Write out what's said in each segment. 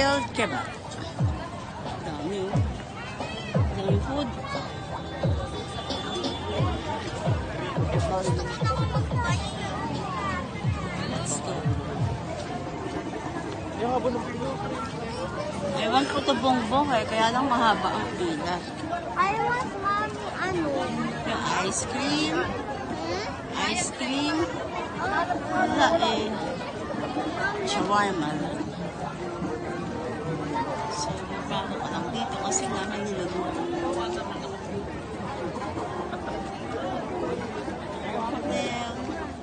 grilled kebab. Dami oh. Dami food. Let's go. Ewan ko ito bongbong eh, kaya lang mahaba ang pila. I want mommy ano. Yung ice cream. Ice cream. Wala eh. Shawarma lang. So, bago ka lang dito kasi nga may niluluto. Hotel.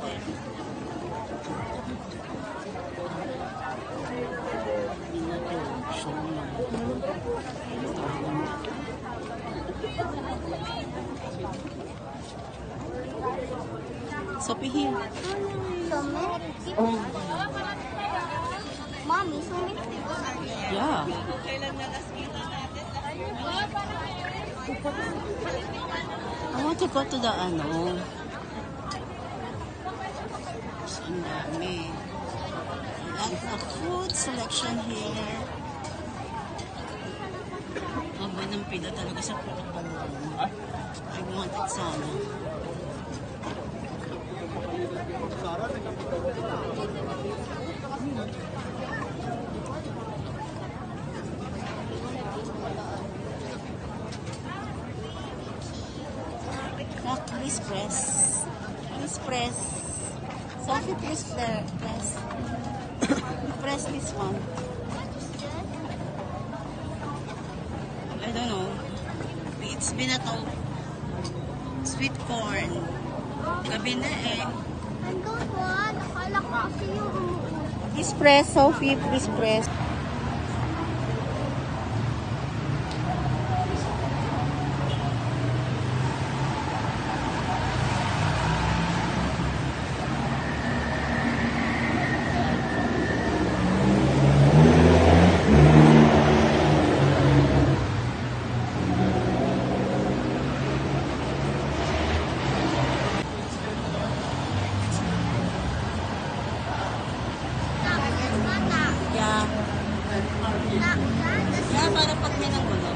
So, here. So many people. Mommy, so many people are there. Yeah. I want to go to the ano. Ang dami. Lots of food selection here. Aba ng pila talaga sa Purok Balong. I wanted sana. Please press. Please press. Sophie, please press. Press this one. I don't know. It's binato. Sweet corn. Gabi na eh. Ang gawa, nakala ko kasi yung Please press, Sophie. Please press. Yeah, para pag may nanggulo.